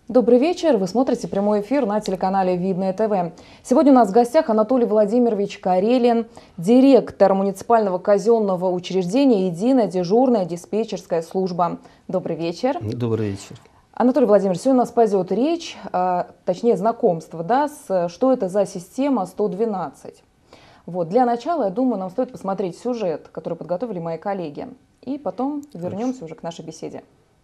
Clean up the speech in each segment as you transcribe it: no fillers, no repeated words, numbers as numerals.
Добрый вечер. Вы смотрите прямой эфир на телеканале Видное ТВ. Сегодня у нас в гостях Анатолий Владимирович Карелин, директор муниципального казенного учреждения «Единая дежурная диспетчерская служба». Добрый вечер. Добрый вечер. Анатолий Владимирович, сегодня у нас пойдет речь, точнее знакомство, что это за система 112. Для начала, я думаю, нам стоит посмотреть сюжет, который подготовили мои коллеги. И потом вернемся уже к нашей беседе.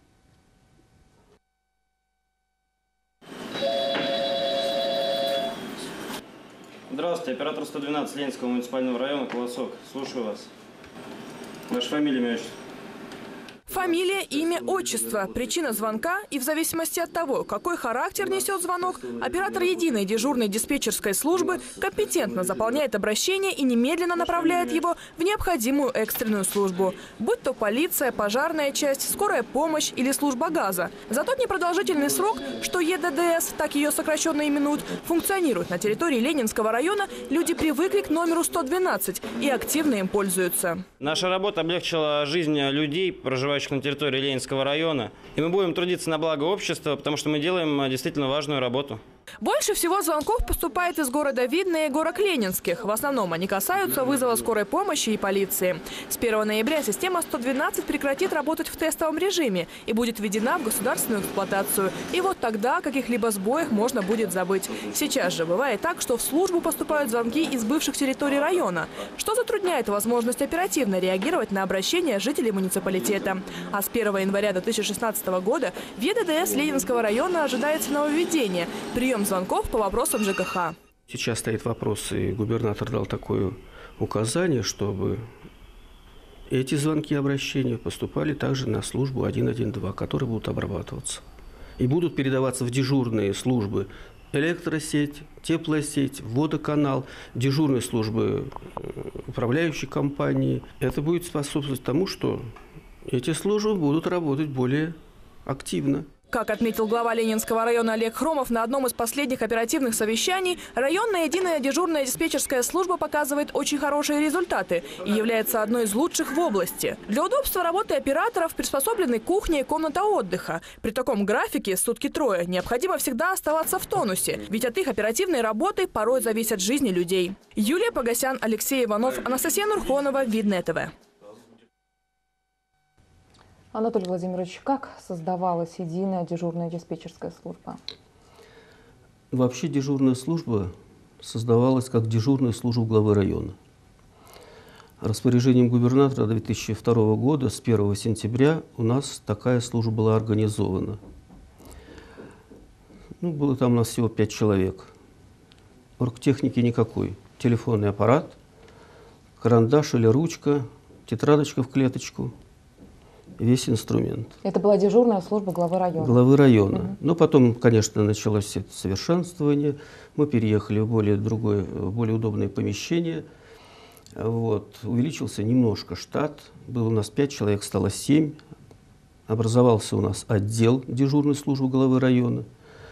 Здравствуйте, оператор 112 Ленинского муниципального района, Колосок. Слушаю вас. Ваша фамилия, имя, отчество? Фамилия, имя, отчество, причина звонка и в зависимости от того, какой характер несет звонок, оператор единой дежурной диспетчерской службы компетентно заполняет обращение и немедленно направляет его в необходимую экстренную службу. Будь то полиция, пожарная часть, скорая помощь или служба газа. За тот непродолжительный срок, что ЕДДС, так ее сокращенно именуют, функционирует на территории Ленинского района, люди привыкли к номеру 112 и активно им пользуются. Наша работа облегчила жизнь людей, проживающих на территории Ленинского района. И мы будем трудиться на благо общества, потому что мы делаем действительно важную работу. Больше всего звонков поступает из города Видное и горок Ленинских. В основном они касаются вызова скорой помощи и полиции. С 1 ноября система 112 прекратит работать в тестовом режиме и будет введена в государственную эксплуатацию. И вот тогда о каких-либо сбоях можно будет забыть. Сейчас же бывает так, что в службу поступают звонки из бывших территорий района, что затрудняет возможность оперативно реагировать на обращения жителей муниципалитета. А с 1 января 2016 года в ЕДДС Ленинского района ожидается нововведение – прием звонков по вопросам ЖКХ. Сейчас стоит вопрос, и губернатор дал такое указание, чтобы эти звонки и обращения поступали также на службу 112, которые будут обрабатываться. И будут передаваться в дежурные службы электросеть, теплосеть, водоканал, дежурные службы управляющей компании. Это будет способствовать тому, что эти службы будут работать более активно. Как отметил глава Ленинского района Олег Хромов на одном из последних оперативных совещаний, районная единая дежурная диспетчерская служба показывает очень хорошие результаты и является одной из лучших в области. Для удобства работы операторов приспособлены кухня и комната отдыха. При таком графике сутки трое необходимо всегда оставаться в тонусе, ведь от их оперативной работы порой зависят жизни людей. Юлия Погосян, Алексей Иванов, Анастасия Нурхонова, Видное ТВ. Анатолий Владимирович, как создавалась единая дежурная диспетчерская служба? Вообще дежурная служба создавалась как дежурная служба главы района. Распоряжением губернатора 2002 года с 1 сентября у нас такая служба была организована. Было там у нас всего 5 человек. Оргтехники никакой. Телефонный аппарат, карандаш или ручка, тетрадочка в клеточку. Весь инструмент. Это была дежурная служба главы района? Главы района. Но потом, конечно, началось это совершенствование. Мы переехали в более удобное помещение. Увеличился немножко штат. Было у нас 5 человек, стало 7. Образовался у нас отдел дежурной службы главы района,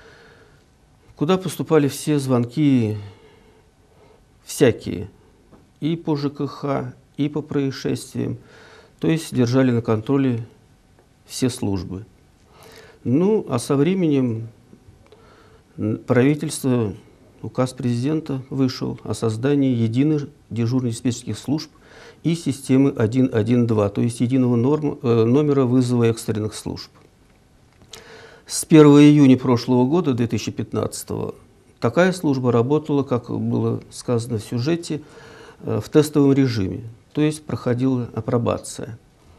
куда поступали все звонки всякие. И по ЖКХ, и по происшествиям. То есть держали на контроле все службы. А со временем правительство, указ президента вышел о создании единых дежурных диспетчерских служб и системы 112, то есть единого номера вызова экстренных служб. С 1 июня прошлого года, 2015, такая служба работала, как было сказано в сюжете, в тестовом режиме. То есть проходила апробация.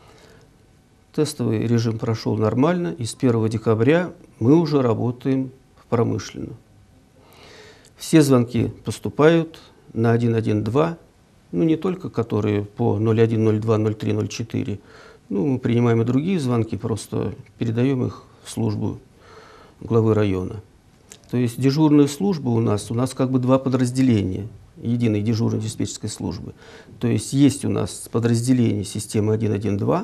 Тестовый режим прошел нормально, и с 1 декабря мы уже работаем промышленно. Все звонки поступают на 112, не только которые по 01, 02, 03, 04. Мы принимаем и другие звонки, просто передаем их в службу главы района. То есть дежурная служба у нас как бы два подразделения единой дежурной диспетчерской службы. То есть у нас подразделение системы 112,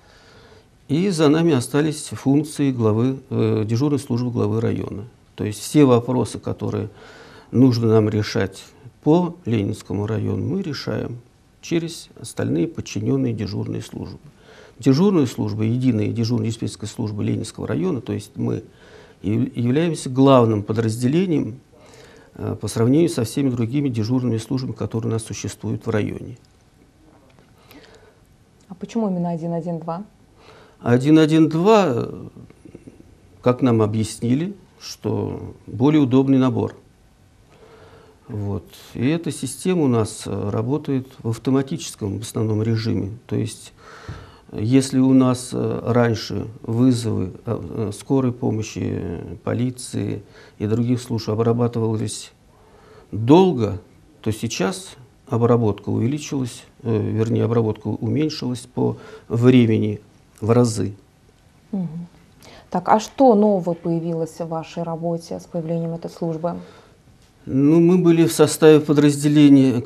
и за нами остались функции дежурной службы главы района. То есть все вопросы, которые нужно нам решать по Ленинскому району, мы решаем через остальные подчиненные дежурные службы. Дежурная служба, единая дежурная диспетчерская служба Ленинского района, то есть мы и являемся главным подразделением по сравнению со всеми другими дежурными службами, которые у нас существуют в районе. А почему именно 112? 112, как нам объяснили, что более удобный набор. Вот. И эта система у нас работает в автоматическом в основном режиме. То есть, если у нас раньше вызовы скорой помощи, полиции и других служб обрабатывались долго, то сейчас обработка увеличилась, вернее, обработка уменьшилась по времени в разы. Так, а что нового появилось в вашей работе с появлением этой службы? Ну, мы были в составе подразделения,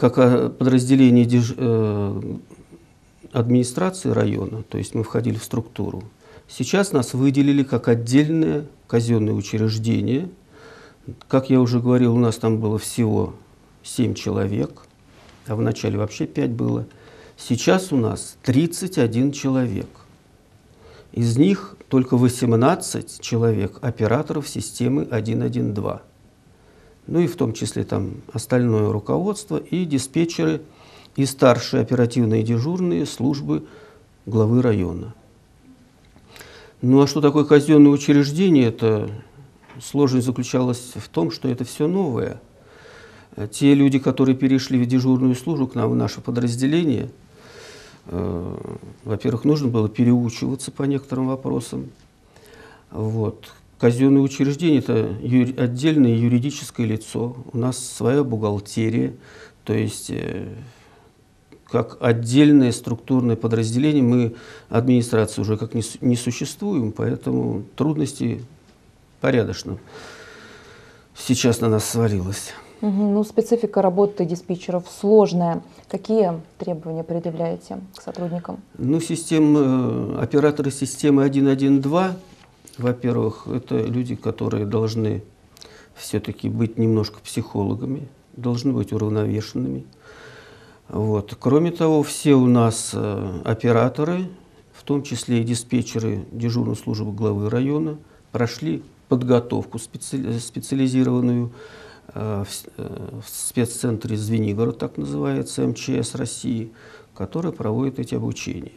администрации района, то есть мы входили в структуру. Сейчас нас выделили как отдельное казенное учреждение. Как я уже говорил, у нас там было всего 7 человек, а в начале вообще 5 было. Сейчас у нас 31 человек. Из них только 18 человек операторов системы 112. Ну и в том числе там остальное руководство и диспетчеры и старшие оперативные дежурные службы главы района. Ну а что такое казенное учреждение? Это сложность заключалась в том, что это все новое. Те люди, которые перешли в дежурную службу к нам в наше подразделение, во-первых, нужно было переучиваться по некоторым вопросам. Вот. Казенное учреждение – это отдельное юридическое лицо. У нас своя бухгалтерия, то есть как отдельное структурное подразделение мы администрации уже как не существуем, поэтому трудностей порядочно сейчас на нас свалилось. Ну, специфика работы диспетчеров сложная. Какие требования предъявляете к сотрудникам? Ну, операторы системы 112, во-первых, это люди, которые должны все-таки быть немножко психологами, должны быть уравновешенными. Вот. Кроме того, все у нас операторы, в том числе и диспетчеры дежурной службы главы района, прошли подготовку специализированную в спеццентре Звенигород, так называется, МЧС России, который проводит эти обучения.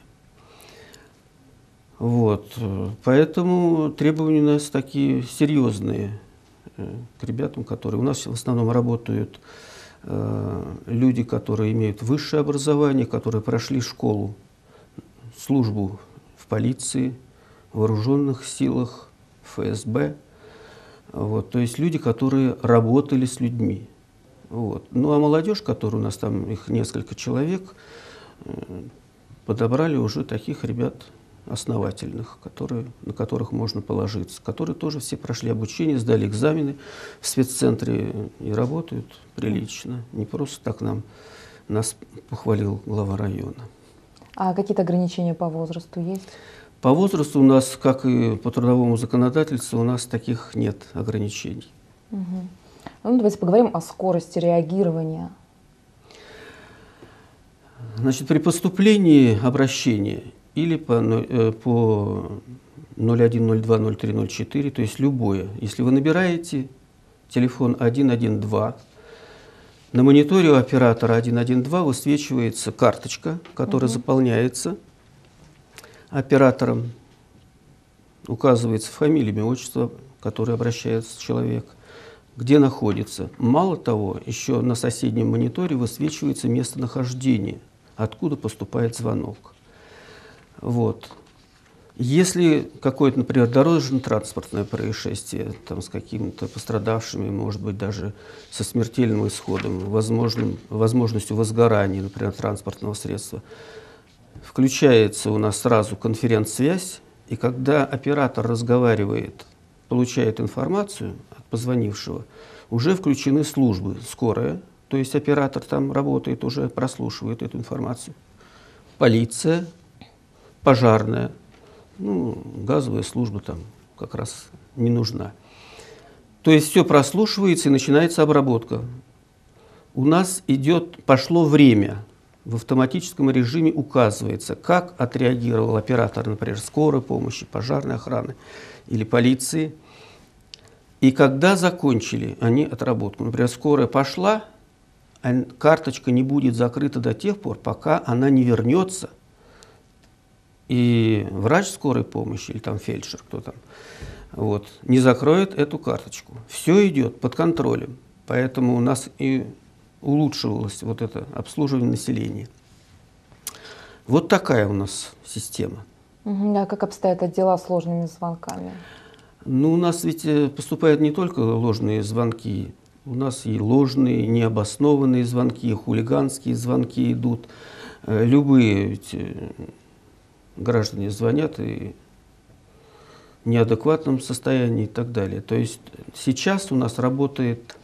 Вот. Поэтому требования у нас такие серьезные к ребятам, которые у нас в основном работают люди, которые имеют высшее образование, которые прошли школу, службу в полиции, в вооруженных силах, ФСБ. Вот, то есть люди, которые работали с людьми. Вот. Ну а молодежь, которая у нас там, их несколько человек, подобрали уже таких ребят основательных, на которых можно положиться, которые тоже все прошли обучение, сдали экзамены в спеццентре и работают прилично. Не просто так нас похвалил глава района. А какие-то ограничения по возрасту есть? По возрасту у нас, как и по трудовому законодательству, у нас таких нет ограничений. Ну, давайте поговорим о скорости реагирования. Значит, при поступлении обращения или по 0102 03 04, то есть любое, если вы набираете телефон 112, на мониторе у оператора 112 высвечивается карточка, которая заполняется оператором, указывается фамилия, имя, отчество, которое обращается человек, где находится. Мало того, еще на соседнем мониторе высвечивается местонахождение, откуда поступает звонок. Вот. Если какое-то, например, дорожно-транспортное происшествие там, с какими-то пострадавшими, может быть, даже со смертельным исходом, возможностью возгорания, например, транспортного средства, включается у нас сразу конференц-связь, и когда оператор разговаривает, получает информацию от позвонившего, уже включены службы скорая, то есть оператор там работает, уже прослушивает эту информацию, полиция, пожарная, ну, газовая служба там как раз не нужна. То есть все прослушивается и начинается обработка. У нас пошло время. В автоматическом режиме указывается, как отреагировал оператор, например, скорой помощи, пожарной охраны или полиции. И когда закончили они отработку, например, скорая пошла, карточка не будет закрыта до тех пор, пока она не вернется, и врач скорой помощи, или там фельдшер, кто там, вот, не закроет эту карточку. Все идет под контролем, поэтому у нас и улучшилось вот это обслуживание населения. Вот такая у нас система. А как обстоят дела с ложными звонками? Ну, у нас ведь поступают не только ложные звонки, у нас и ложные, необоснованные звонки, хулиганские звонки идут. Любые ведь граждане звонят и в неадекватном состоянии и так далее. То есть сейчас у нас работает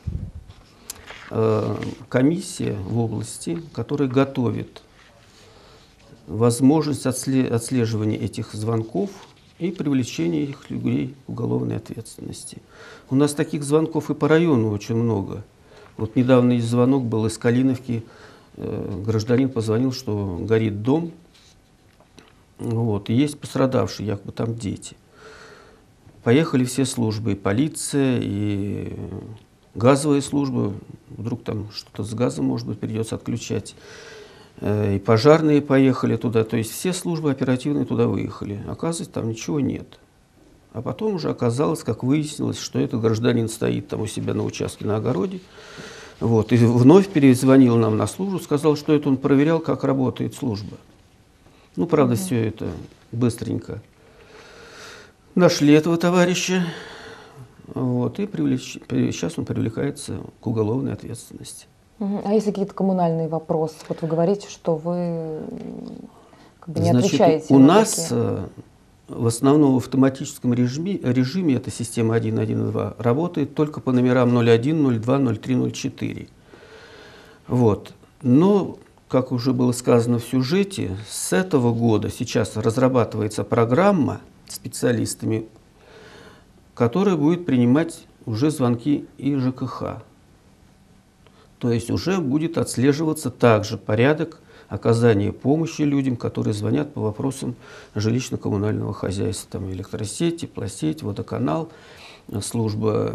комиссия в области, которая готовит возможность отслеживания этих звонков и привлечения их людей к уголовной ответственности. У нас таких звонков и по району очень много. Вот недавно звонок был из Калиновки, гражданин позвонил, что горит дом, вот, и есть пострадавшие, якобы там дети. Поехали все службы, и полиция, и газовая служба, вдруг там что-то с газом, может быть, придется отключать. И пожарные поехали туда, то есть все службы оперативные туда выехали. Оказывается, там ничего нет. А потом уже оказалось, как выяснилось, что этот гражданин стоит там у себя на участке на огороде. Вот, и вновь перезвонил нам на службу, сказал, что это он проверял, как работает служба. Ну, правда, все это быстренько нашли этого товарища. Вот, и сейчас он привлекается к уголовной ответственности. А если какие-то коммунальные вопросы? Вот вы говорите, что вы как бы не отвечаете. У нас в основном в автоматическом режиме эта система 112 работает только по номерам 01, 02, 03, 04. Вот. Но, как уже было сказано в сюжете, с этого года сейчас разрабатывается программа специалистами, которая будет принимать уже звонки и ЖКХ. То есть уже будет отслеживаться также порядок оказания помощи людям, которые звонят по вопросам жилищно-коммунального хозяйства. Там электросеть, теплосеть, водоканал, служба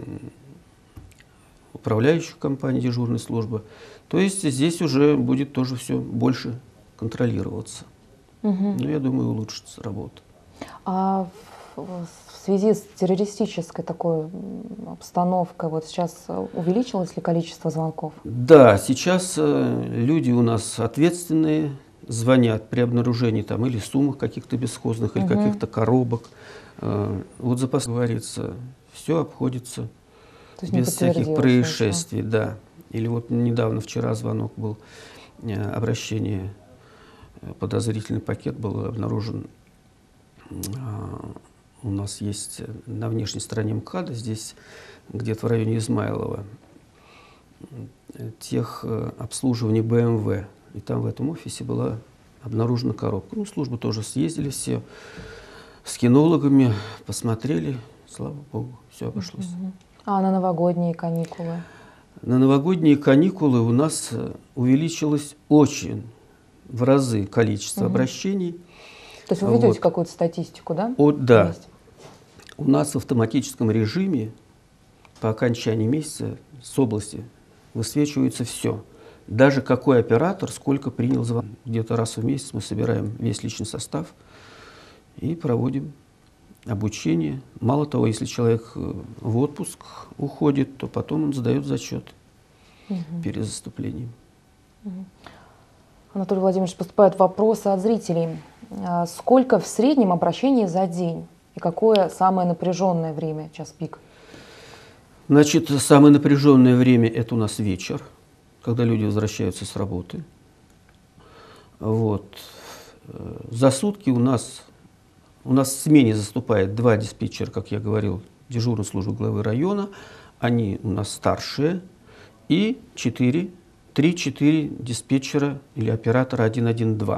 управляющих компаний, дежурная служба. То есть здесь уже будет тоже все больше контролироваться. Ну, я думаю, улучшится работа. А в связи с террористической такой обстановкой, вот сейчас увеличилось ли количество звонков? Да, сейчас люди у нас ответственные, звонят при обнаружении там или сумок каких-то бесхозных, или каких-то коробок. Вот запас, говорится, все обходится без всяких происшествий. Да. Или вот недавно, вчера звонок был, обращение, подозрительный пакет был обнаружен. У нас есть на внешней стороне МКАДа, здесь где-то в районе Измайлова, техобслуживание БМВ. И там в этом офисе была обнаружена коробка. Ну, службы тоже съездили все с кинологами, посмотрели, слава богу, все обошлось. А на новогодние каникулы? На новогодние каникулы у нас увеличилось очень в разы количество обращений. То есть вы ведете какую-то статистику, да? Да. У нас в автоматическом режиме по окончании месяца с области высвечивается все. Даже какой оператор сколько принял звонок. Где-то раз в месяц мы собираем весь личный состав и проводим обучение. Мало того, если человек в отпуск уходит, то потом он сдает зачет перед заступлением. Анатолий Владимирович, поступают вопросы от зрителей. Сколько в среднем обращений за день? И какое самое напряженное время, час пик? Значит, самое напряженное время – это у нас вечер, когда люди возвращаются с работы. Вот. За сутки у нас в смене заступает 2 диспетчера, как я говорил, дежурной службы главы района. Они у нас старшие. И 3-4 диспетчера или оператора 112.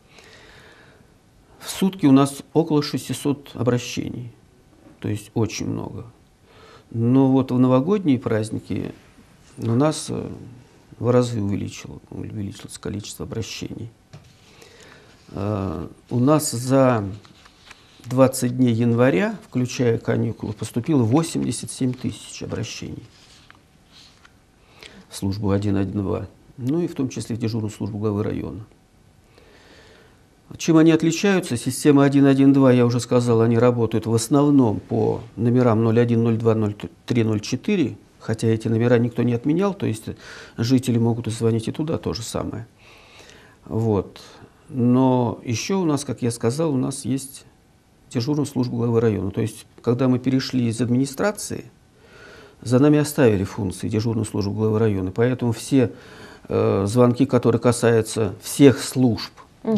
В сутки у нас около 600 обращений, то есть очень много. Но вот в новогодние праздники у нас в разы увеличилось количество обращений. У нас за 20 дней января, включая каникулы, поступило 87 тысяч обращений в службу 112, ну и в том числе в дежурную службу главы района. Чем они отличаются? Система 112, я уже сказал, они работают в основном по номерам 01, 02, 03, 04, хотя эти номера никто не отменял, то есть жители могут звонить и туда то же самое. Вот. Но еще у нас, как я сказал, у нас есть дежурная служба главы района. То есть, когда мы перешли из администрации, за нами оставили функции дежурной службы главы района. Поэтому все звонки, которые касаются всех служб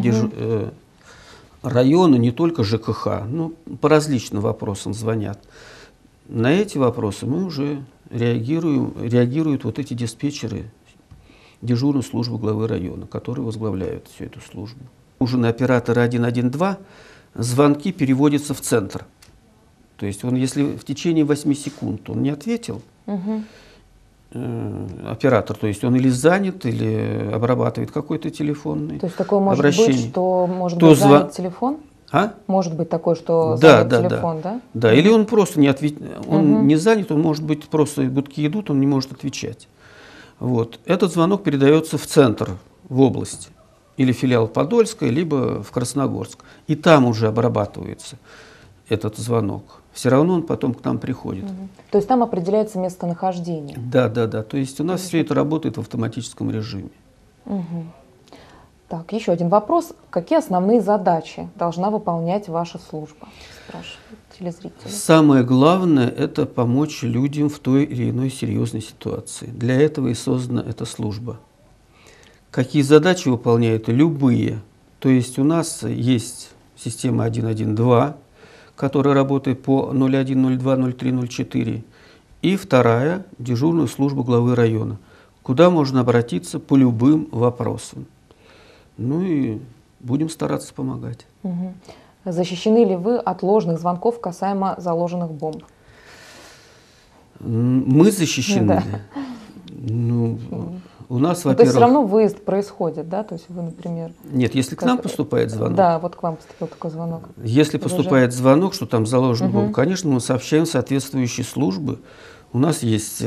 района, не только ЖКХ, ну, по различным вопросам звонят. На эти вопросы мы уже реагируют вот эти диспетчеры дежурной службы главы района, которые возглавляют всю эту службу. Уже на оператора 112 звонки переводятся в центр. То есть он, если в течение 8 секунд он не ответил, оператор, то есть он или занят, или обрабатывает какой-то телефонный То есть такое может обращение. быть, что может быть занят телефон? А? Может быть такое, что занят телефон, да? Да, или он просто не он не занят, он может быть просто гудки идут, он не может отвечать. Вот. Этот звонок передается в центр, в область, или филиал Подольской, либо в Красногорск. И там уже обрабатывается этот звонок. Все равно он потом к нам приходит. То есть там определяется местонахождение? Да. То есть у нас все это работает в автоматическом режиме. Так, еще один вопрос. Какие основные задачи должна выполнять ваша служба? Спрашивают телезрители. Самое главное – это помочь людям в той или иной серьезной ситуации. Для этого и создана эта служба. Какие задачи выполняют? Любые. То есть у нас есть система 112, которая работает по 01, 02, 03, 04, и вторая – дежурная служба главы района, куда можно обратиться по любым вопросам. Ну и будем стараться помогать. Защищены ли вы от ложных звонков касаемо заложенных бомб? Мы защищены. Да. Ну, у нас, то есть все равно выезд происходит, да? То есть вы, например... Нет, если к нам поступает звонок. Да, вот к вам поступил такой звонок. Если поступает звонок, что там заложен бомб, конечно, мы сообщаем соответствующие службы. У нас есть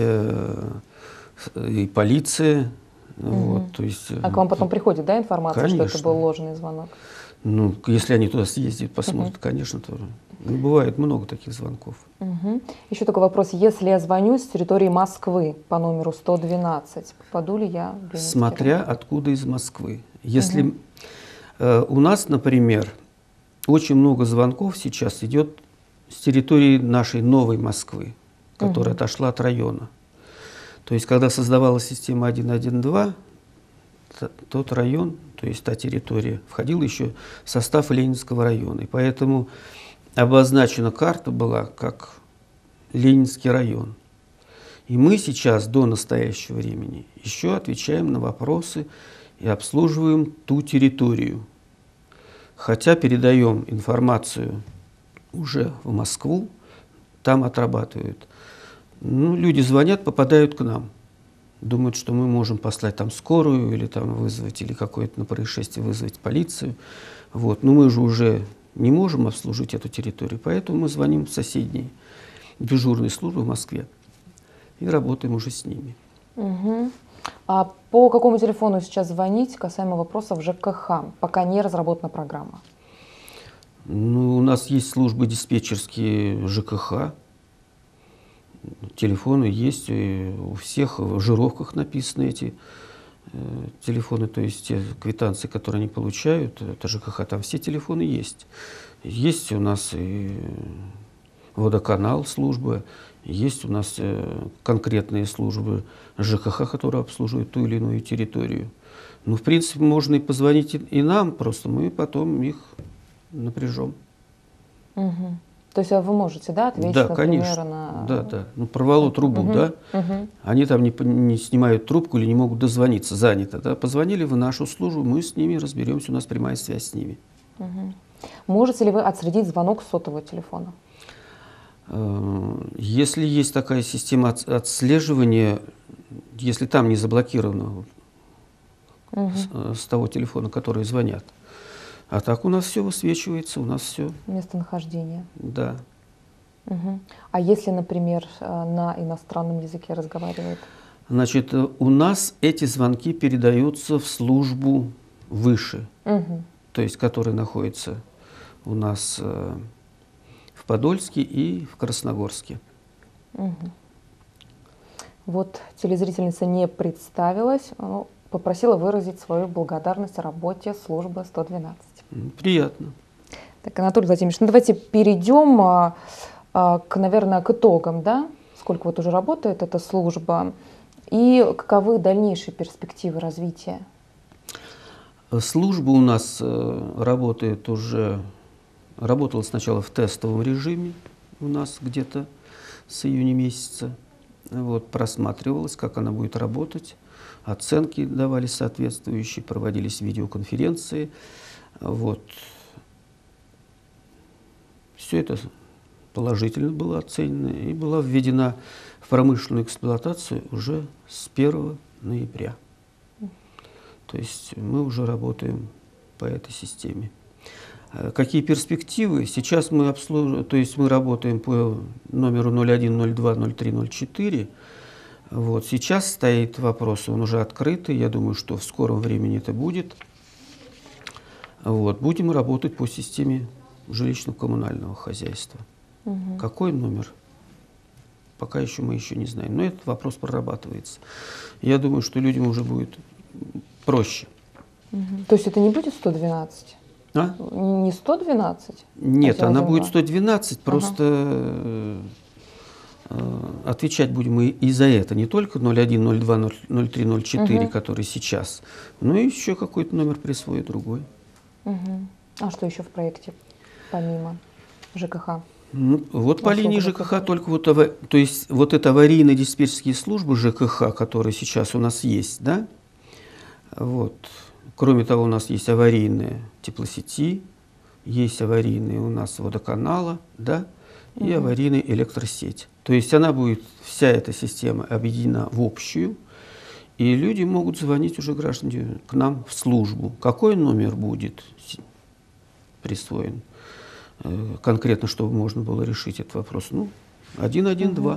и полиция. Вот, то есть, а к вам потом приходит, да, информация, конечно, что это был ложный звонок? Ну, если они туда съездят, посмотрят, конечно, то бывает много таких звонков. Еще такой вопрос. Если я звоню с территории Москвы по номеру 112, попаду ли я в Ленинский Смотря район? откуда из Москвы. Если у нас, например, очень много звонков сейчас идет с территории нашей новой Москвы, которая отошла от района. То есть, когда создавалась система 112, тот район, то есть та территория, входил еще в состав Ленинского района. И поэтому обозначена карта была как Ленинский район. И мы сейчас до настоящего времени еще отвечаем на вопросы и обслуживаем ту территорию. Хотя передаем информацию уже в Москву, там отрабатывают. Ну, люди звонят, попадают к нам. Думают, что мы можем послать там скорую или там вызвать, или какое-то на происшествие вызвать полицию. Вот. Но мы же уже не можем обслужить эту территорию, поэтому мы звоним в соседние дежурные службы в Москве и работаем уже с ними. А по какому телефону сейчас звонить касаемо вопросов ЖКХ, пока не разработана программа? Ну, у нас есть службы диспетчерские ЖКХ. Телефоны есть, у всех в жировках написаны эти телефоны, то есть те квитанции, которые они получают, это ЖКХ, там все телефоны есть. Есть у нас и водоканал служба, есть у нас конкретные службы ЖКХ, которые обслуживают ту или иную территорию. Ну, в принципе, можно и позвонить и нам, просто мы потом их напряжем. То есть вы можете, да, ответить, да, например, конечно. на... Да. Ну, порвало трубу, да? Они там не снимают трубку или не могут дозвониться, занято, да? Позвонили в нашу службу, мы с ними разберемся, у нас прямая связь с ними. Можете ли вы отследить звонок с сотового телефона? Если есть такая система отслеживания, если там не заблокировано с того телефона, который звонят, А так у нас все высвечивается, у нас все, Местонахождение. да. Мгм. А если, например, на иностранном языке разговаривает? Значит, у нас эти звонки передаются в службу выше, Мгм. то есть которая находится у нас в Подольске и в Красногорске. Мгм. Вот телезрительница не представилась, но попросила выразить свою благодарность работе службы 112. Приятно. Так, Анатолий Владимирович, ну давайте перейдем наверное, к итогам, да? Сколько вот уже работает эта служба и каковы дальнейшие перспективы развития? Служба у нас работала сначала в тестовом режиме у нас где-то с июня месяца. Вот, просматривалось, как она будет работать. Оценки давались соответствующие, проводились видеоконференции. Вот. Все это положительно было оценено и была введена в промышленную эксплуатацию уже с 1 ноября. То есть мы уже работаем по этой системе. Какие перспективы? Сейчас мы то есть мы работаем по номеру 01, 02, 03, 04. Вот. Сейчас стоит вопрос, он уже открытый, я думаю, что в скором времени это будет. Вот. Будем работать по системе жилищно-коммунального хозяйства. Мгм. Какой номер? Пока еще мы еще не знаем, но этот вопрос прорабатывается. Я думаю, что людям уже будет проще. Мгм. То есть это не будет 112? А? Не 112? Нет, она 112. будет 112, просто отвечать будем и за это. Не только 01, 02, 03, 04, который сейчас, но и еще какой-то номер присвоит другой. Мгм. А что еще в проекте, помимо ЖКХ? Ну, вот по линии Насколько ЖКХ только вот, то есть вот это аварийно-диспетчерские службы ЖКХ, которые сейчас у нас есть, да, вот. Кроме того, у нас есть аварийные теплосети, есть аварийные у нас водоканала, да, и аварийная электросеть. То есть она будет, вся эта система объединена в общую, и люди могут звонить уже, граждане, к нам в службу. Какой номер будет присвоен конкретно, чтобы можно было решить этот вопрос? Ну, 112.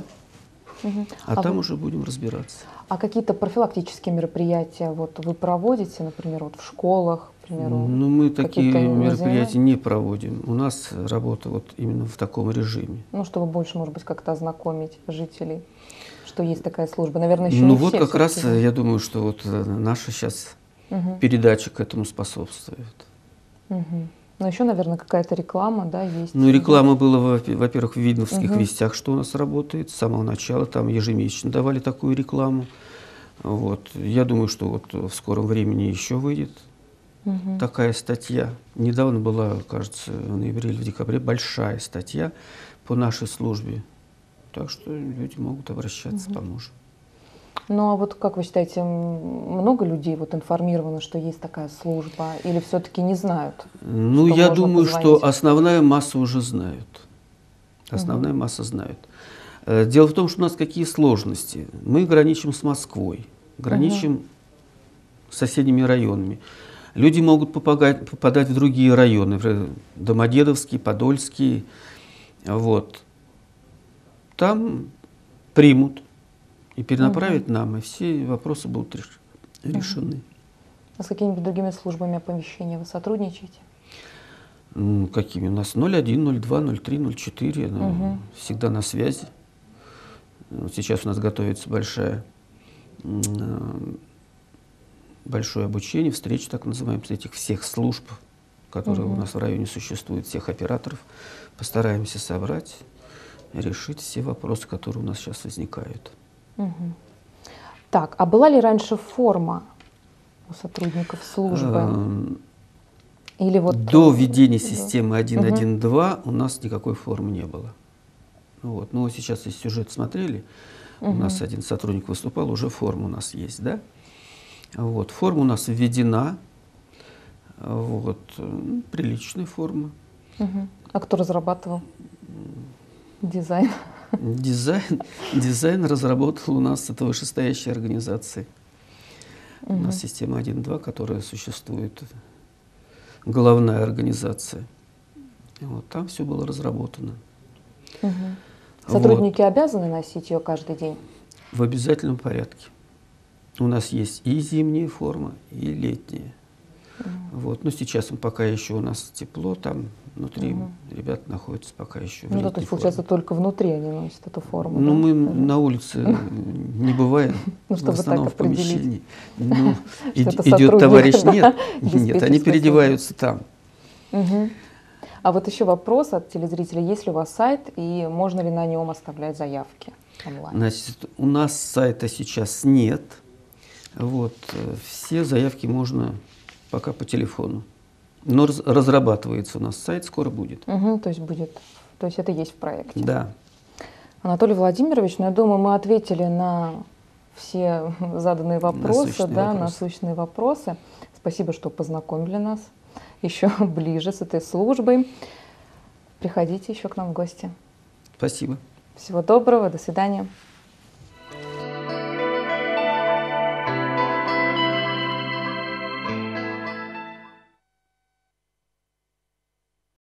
А там уже будем разбираться. А какие-то профилактические мероприятия вот вы проводите, например, вот в школах, к примеру? Ну, мы такие какие-то мероприятия не проводим. У нас работа вот именно в таком режиме. Ну, чтобы больше, может быть, как-то ознакомить жителей, что есть такая служба. Наверное, еще Ну не вот все как раз всё-таки. я думаю, что вот наша сейчас Мгм. передача к этому способствует. Мгм. Но еще, наверное, какая-то реклама, да, есть. Ну, реклама была, во-первых, в Видновских Мгм. вестях, что у нас работает с самого начала. Там ежемесячно давали такую рекламу. Вот. Я думаю, что вот в скором времени еще выйдет Мгм. такая статья. Недавно была, кажется, в ноябре или в декабре большая статья по нашей службе. Так что люди могут обращаться, поможем. Ну, а вот как вы считаете, много людей вот информировано, что есть такая служба, или все-таки не знают? Ну, что я можно думаю, позвонить? что основная масса уже знают. Основная масса знает. Дело в том, что у нас какие сложности. Мы граничим с Москвой, граничим с соседними районами. Люди могут попадать в другие районы, в Домодедовский, Подольский. Вот. Там примут и перенаправят нам, и все вопросы будут решены. А с какими-нибудь другими службами оповещения вы сотрудничаете? Ну, какими? У нас 01, 02, 03, 04, всегда на связи. Вот сейчас у нас готовится большое обучение, встреча, так называемая, этих всех служб, которые у нас в районе существуют, всех операторов. Постараемся собрать, решить все вопросы, которые у нас сейчас возникают. Так, а была ли раньше форма у сотрудников службы? Или вот До введения системы 112 у нас никакой формы не было. Вот. Ну, вот сейчас, если сюжет смотрели, у нас один сотрудник выступал, уже форма у нас есть, да? Вот. Форма у нас введена, вот. Приличная форма. А кто разрабатывал дизайн? Дизайн разработал у нас это вышестоящая организация. У нас система 1.2, которая существует головная организация. Вот, там все было разработано. Сотрудники обязаны носить ее каждый день? В обязательном порядке. У нас есть и зимняя форма, и летняя. Вот. Но сейчас пока еще у нас тепло, там внутри ребята находятся пока еще в Ну да, летней то есть, получается, форме. только внутри они носят эту форму. Ну, да? мы на улице не бываем, Ну, в чтобы основном так в помещении. определить. Ну, Что это идет сотрудник, товарищ, да, нет, они диспетчерской переодеваются там. А вот еще вопрос от телезрителя. Есть ли у вас сайт и можно ли на нем оставлять заявки онлайн? Значит, у нас сайта сейчас нет. Вот, все заявки можно пока по телефону. Но разрабатывается у нас сайт, скоро будет. То есть будет, то есть это есть в проекте. Да. Анатолий Владимирович, ну, я думаю, мы ответили на все заданные вопросы, насущные вопросы. Спасибо, что познакомили нас еще ближе с этой службой. Приходите еще к нам в гости. Спасибо. Всего доброго, до свидания.